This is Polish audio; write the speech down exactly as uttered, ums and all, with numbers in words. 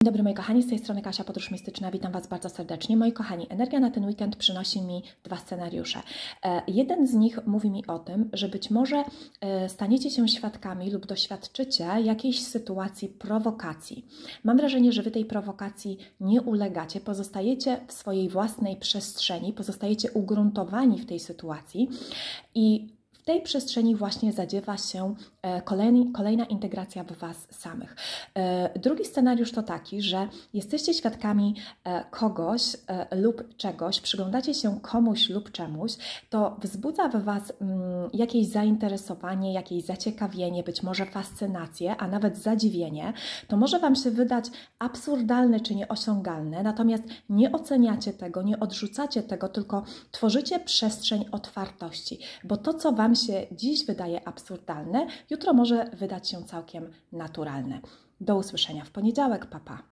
Dzień dobry moi kochani, z tej strony Kasia, Podróż Mistyczna. Witam Was bardzo serdecznie. Moi kochani, energia na ten weekend przynosi mi dwa scenariusze. E, jeden z nich mówi mi o tym, że być może e, staniecie się świadkami lub doświadczycie jakiejś sytuacji prowokacji. Mam wrażenie, że Wy tej prowokacji nie ulegacie, pozostajecie w swojej własnej przestrzeni, pozostajecie ugruntowani w tej sytuacji i w tej przestrzeni właśnie zadziewa się kolejny, kolejna integracja w Was samych. Drugi scenariusz to taki, że jesteście świadkami kogoś lub czegoś, przyglądacie się komuś lub czemuś, to wzbudza w Was jakieś zainteresowanie, jakieś zaciekawienie, być może fascynację, a nawet zadziwienie. To może Wam się wydać absurdalne czy nieosiągalne, natomiast nie oceniacie tego, nie odrzucacie tego, tylko tworzycie przestrzeń otwartości, bo to, co Wam się dziś wydaje absurdalne, jutro może wydać się całkiem naturalne. Do usłyszenia w poniedziałek. Pa, pa.